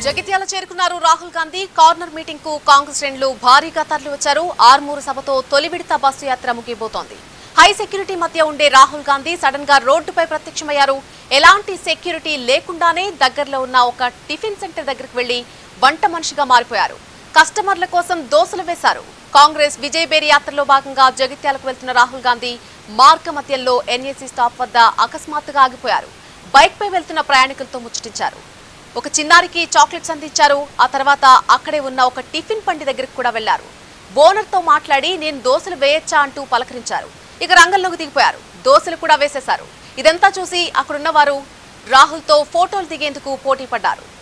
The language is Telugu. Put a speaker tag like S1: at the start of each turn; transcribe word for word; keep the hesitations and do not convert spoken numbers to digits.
S1: జగిత్యాల చేరుకున్నారు రాహుల్ గాంధీ. కార్నర్ మీటింగ్ కు కాంగ్రెస్ శ్రేణులు భారీగా తరలివచ్చారు. ఆర్మూరు సభతో తొలి విడత బస్సు యాత్ర ముగిపోతోంది. హై సెక్యూరిటీ మధ్య ఉండే రాహుల్ గాంధీ సడన్ గా రోడ్డుపై ప్రత్యక్షమయ్యారు. ఎలాంటి సెక్యూరిటీ లేకుండానే దగ్గరలో ఉన్న ఒక టిఫిన్ సెంటర్ దగ్గరికి వెళ్లి వంట మనిషిగా మారిపోయారు. కస్టమర్ల కోసం దోసలు వేశారు. కాంగ్రెస్ విజయబేరి యాత్రలో భాగంగా జగిత్యాలకు వెళ్తున్న రాహుల్ గాంధీ మార్గ మధ్యంలో ఎన్ఏసీ స్టాప్ వద్ద అకస్మాత్తుగా ఆగిపోయారు. బైక్ పై వెళ్తున్న ప్రయాణికులతో ముచ్చటించారు. ఒక చిన్నారికి చాక్లెట్స్ అందించారు. ఆ తర్వాత అక్కడే ఉన్న ఒక టిఫిన్ బండి దగ్గరికి కూడా వెళ్లారు. ఓనర్ తో మాట్లాడి నేను దోసలు వేయొచ్చా అంటూ పలకరించారు. ఇక రంగంలోకి దిగిపోయారు. దోసలు కూడా వేసేశారు. ఇదంతా చూసి అక్కడున్న వారు రాహుల్ తో ఫోటోలు దిగేందుకు పోటీ పడ్డారు.